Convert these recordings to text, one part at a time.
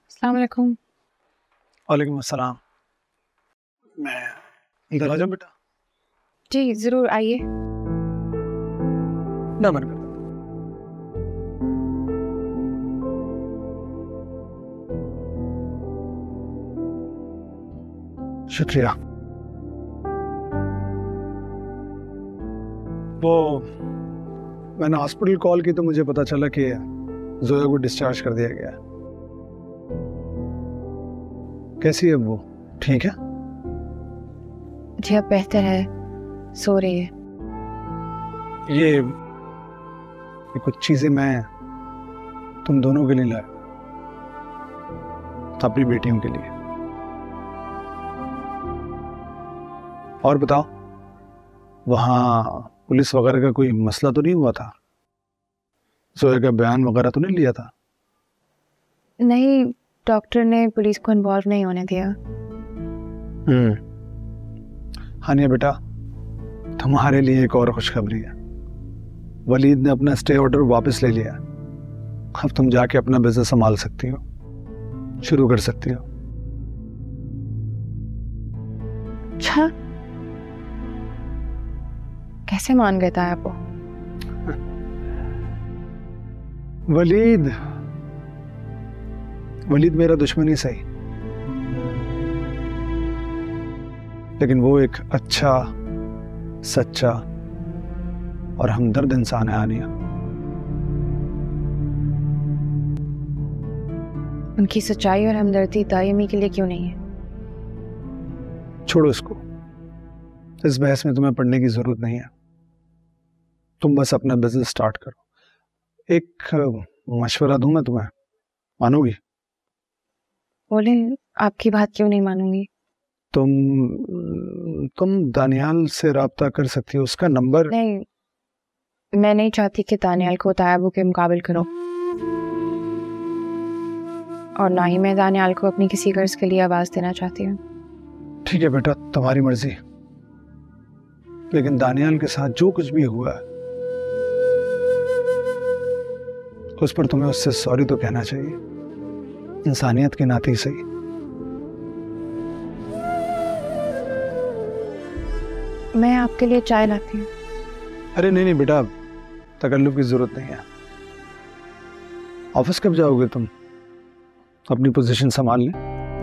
अस्सलाम वालेकुम। वालेकुम अस्सलाम। मैं इधर आ जाऊं बेटा? जी ज़रूर आइए। ना मन कर। शुक्रिया। वो मैंने हॉस्पिटल कॉल की तो मुझे पता चला कि जोया को डिस्चार्ज कर दिया गया है। कैसी है वो? ठीक है? जी अब बेहतर है, सो रही है। ये कुछ चीजें मैं तुम दोनों के लिए लाया, अपनी बेटियों के लिए। और बताओ, वहां पुलिस वगैरह का कोई मसला तो नहीं हुआ था? जोया का बयान वगैरह तो नहीं लिया था? नहीं, डॉक्टर ने पुलिस को इन्वॉल्व नहीं होने दिया। हानिया बेटा, तुम्हारे लिए एक और खुशखबरी है। वलीद ने अपना स्टे ऑर्डर वापस ले लिया। अब तुम जाके अपना बिजनेस संभाल सकती हो, शुरू कर सकती हो। अच्छा, कैसे मान गए था आपको? वलीद मेरा दुश्मन ही सही, लेकिन वो एक अच्छा, सच्चा और हमदर्द इंसान है आनिया। उनकी सच्चाई और हमदर्दी दायमी के लिए क्यों नहीं है? छोड़ो इसको, इस बहस में तुम्हें पढ़ने की जरूरत नहीं है। तुम बस अपना बिजनेस स्टार्ट करो। एक मशवरा दूं मैं तुम्हें, मानोगी? बोले, आपकी बात क्यों नहीं मानूंगी? तुम दानियाल से राब्ता कर सकती हो, उसका नंबर। नहीं, मैं नहीं चाहती कि दानियाल को तायाबू के मुकाबले करो, और ना ही मैं दानियाल को अपनी किसी गर्ज के लिए आवाज देना चाहती हूँ। ठीक है बेटा, तुम्हारी मर्जी, लेकिन दानियाल के साथ जो कुछ भी हुआ है उस पर तुम्हें उससे सॉरी तो कहना चाहिए, इंसानियत के नाते ही सही। मैं आपके लिए चाय लाती हूँ। अरे नहीं बेटा, तकल्लुफ की जरूरत नहीं है। ऑफिस कब जाओगे तुम? अपनी पोजीशन संभाल ले।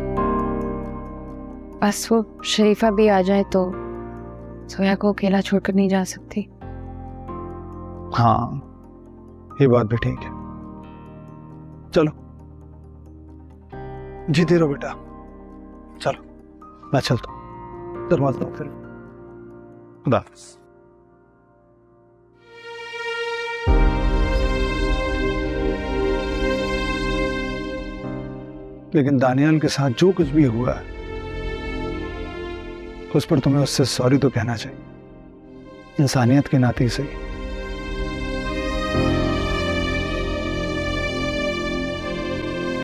बस वो शरीफा भी आ जाए तो सोया को अकेला छोड़कर नहीं जा सकती। हाँ, ये बात भी ठीक है। चलो जीते रहो बेटा। चलो मैं चलता हूँ, दरवाजा फिर। खुदा हाफिज़। लेकिन दानियाल के साथ जो कुछ भी हुआ है उस पर तुम्हें उससे सॉरी तो कहना चाहिए, इंसानियत के नाते ही सही।